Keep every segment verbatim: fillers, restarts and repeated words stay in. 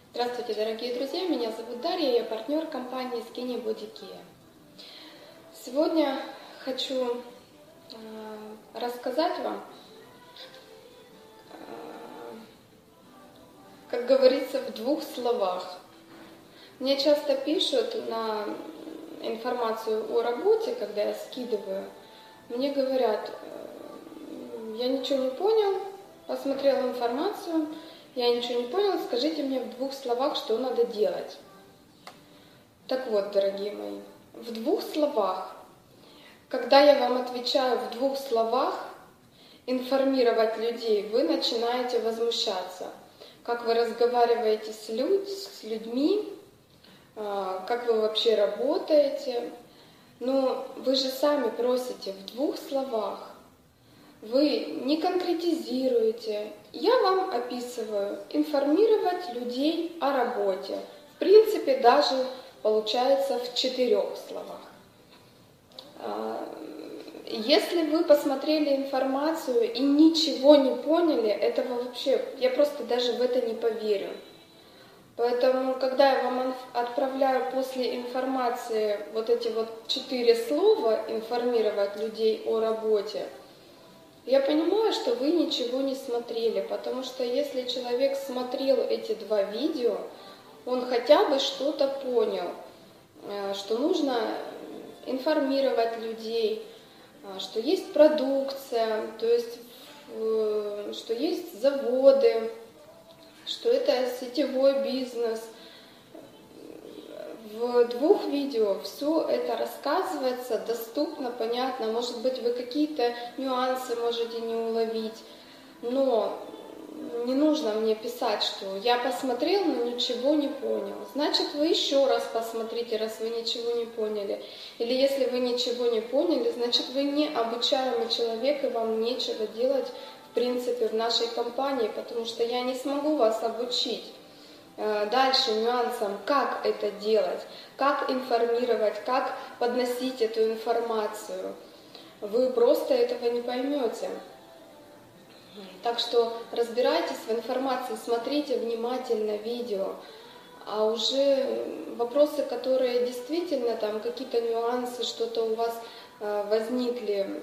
Здравствуйте, дорогие друзья! Меня зовут Дарья, я партнер компании Skinny Body Care. Сегодня хочу э, рассказать вам, э, как говорится, в двух словах. Мне часто пишут на информацию о работе, когда я скидываю, мне говорят, э, я ничего не понял, посмотрел информацию, я ничего не понял, скажите мне в двух словах, что надо делать. Так вот, дорогие мои, в двух словах, когда я вам отвечаю в двух словах, информировать людей, вы начинаете возмущаться. Как вы разговариваете с, людь, с людьми, как вы вообще работаете. Но вы же сами просите в двух словах. Вы не конкретизируете. Я вам описываю информировать людей о работе. В принципе, даже получается в четырех словах. Если вы посмотрели информацию и ничего не поняли, этого вообще, я просто даже в это не поверю. Поэтому, когда я вам отправляю после информации вот эти вот четыре слова «информировать людей о работе», я понимаю, что вы ничего не смотрели, потому что если человек смотрел эти два видео, он хотя бы что-то понял, что нужно информировать людей, что есть продукция, то есть, что есть заводы, что это сетевой бизнес. В двух видео все это рассказывается, доступно, понятно. Может быть, вы какие-то нюансы можете не уловить, но не нужно мне писать, что я посмотрел, но ничего не понял. Значит, вы еще раз посмотрите, раз вы ничего не поняли. Или если вы ничего не поняли, значит, вы не обучаемый человек, и вам нечего делать, в принципе, в нашей компании, потому что я не смогу вас обучить дальше нюансам, как это делать, как информировать, как подносить эту информацию. Вы просто этого не поймете. Так что разбирайтесь в информации, смотрите внимательно видео, а уже вопросы, которые действительно там какие-то нюансы, что-то у вас возникли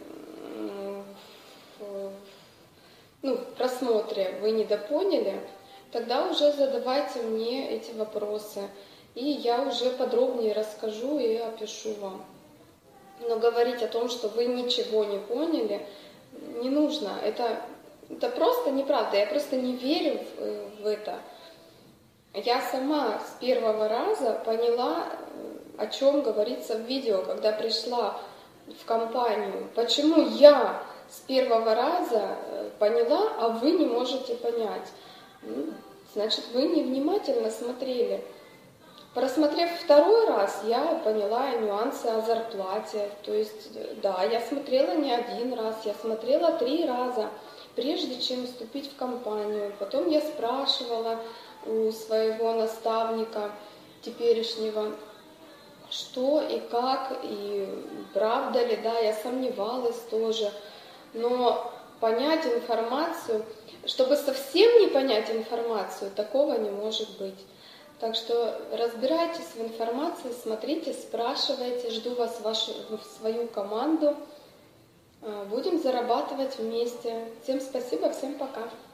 в, ну, в просмотре, вы недопоняли, тогда уже задавайте мне эти вопросы, и я уже подробнее расскажу и опишу вам. Но говорить о том, что вы ничего не поняли, не нужно. Это, это просто неправда, я просто не верю в, в это. Я сама с первого раза поняла, о чем говорится в видео, когда пришла в компанию. Почему я с первого раза поняла, а вы не можете понять? Значит, вы невнимательно смотрели. Просмотрев второй раз, я поняла нюансы о зарплате. То есть, да, я смотрела не один раз, я смотрела три раза, прежде чем вступить в компанию. Потом я спрашивала у своего наставника теперешнего, что и как, и правда ли, да, я сомневалась тоже. Но понять информацию, чтобы совсем не понять информацию, такого не может быть. Так что разбирайтесь в информации, смотрите, спрашивайте, жду вас в, вашу, в свою команду. Будем зарабатывать вместе. Всем спасибо, всем пока.